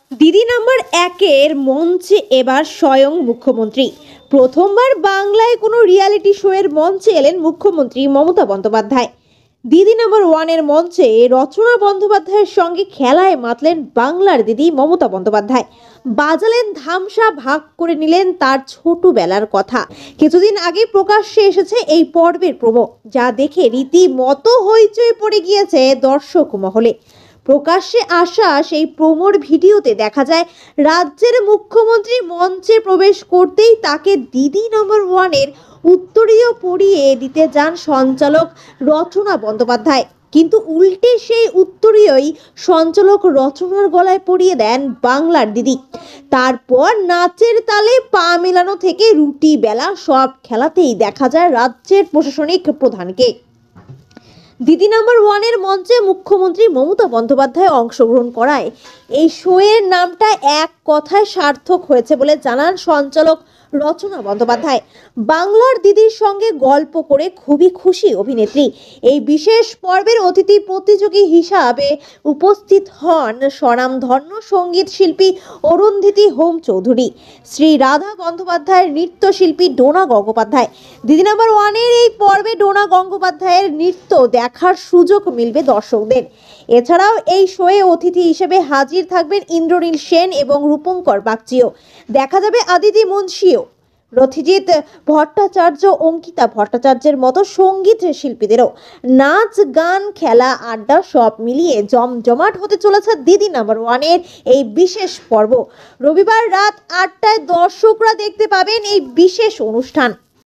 দিদি নম্বর একের মঞ্চে এবার স্বয়ং মুখ্যমন্ত্রী। প্রথমবার বাংলায় কোনো রিয়ালিটি শো এর মঞ্চে এলেন মুখ্যমন্ত্রী মমতা বন্দ্যোপাধ্যায়। দিদি নম্বর ওয়ানের মঞ্চে রচনা বন্দ্যোপাধ্যায়ের সঙ্গে খেলায় মাতলেন বাংলার দিদি মমতা বন্দ্যোপাধ্যায়। বাজালেন ধামসা, ভাগ করে নিলেন তার ছোটবেলার কথা। কিছুদিন আগে প্রকাশ্যে এসেছে এই পর্বের প্রোমো, যা দেখে রীতিমতো হইচই পড়ে গিয়েছে দর্শক মহলে। প্রকাশ্যে আসা সেই প্রোমোর ভিডিওতে দেখা যায় রাজ্যের মুখ্যমন্ত্রী মঞ্চে প্রবেশ করতেই তাকে দিদি নম্বর ওয়ানের উত্তরীয় পরিয়ে দিতে যান সঞ্চালক রচনা বন্দ্যোপাধ্যায়, কিন্তু উল্টে সেই উত্তরীয়ই সঞ্চালক রচনার গলায় পরিয়ে দেন বাংলার দিদি। তারপর নাচের তালে পা মেলানো থেকে রুটি বেলা সব খেলাতেই দেখা যায় রাজ্যের প্রশাসনিক প্রধানকে। দিদি নম্বর ওয়ানের মঞ্চে মুখ্যমন্ত্রী মমতা বন্দ্যোপাধ্যায় অংশগ্রহণ করায় এই শোয়ের নামটা এক কথায় সার্থক হয়েছে বলে জানান সঞ্চালক রচনা বন্দ্যোপাধ্যায়। বাংলার দিদির সঙ্গে গল্প করে খুবই খুশি অভিনেত্রী। এই বিশেষ পর্বের অতিথি প্রতিযোগী হিসাবে উপস্থিত হন স্বনামধন্য সঙ্গীত শিল্পী অরুন্ধতী হোম চৌধুরী, শ্রী রাধা বন্দ্যোপাধ্যায়ের নৃত্যশিল্পী ডোনা গঙ্গোপাধ্যায়। দিদি নম্বর ওয়ানের এই পর্বে ডোনা গঙ্গোপাধ্যায়ের নৃত্য দেখার সুযোগ মিলবে দর্শকদের। এছাড়াও এই শোয়ে অতিথি হিসেবে হাজির থাকবেন ইন্দ্রনীল সেন এবং রূপঙ্কর বাগচিও। দেখা যাবে আদিতি মুন্সিও, রথিজিৎ ভট্টাচার্য, অঙ্কিতা ভট্টাচার্যের মতো সঙ্গীত শিল্পীদেরও। নাচ, গান, খেলা, আড্ডা সব মিলিয়ে জমজমাট হতে চলেছে দিদি নম্বর ওয়ানের এই বিশেষ পর্ব। রবিবার রাত ৮টায় দর্শকরা দেখতে পাবেন এই বিশেষ অনুষ্ঠান।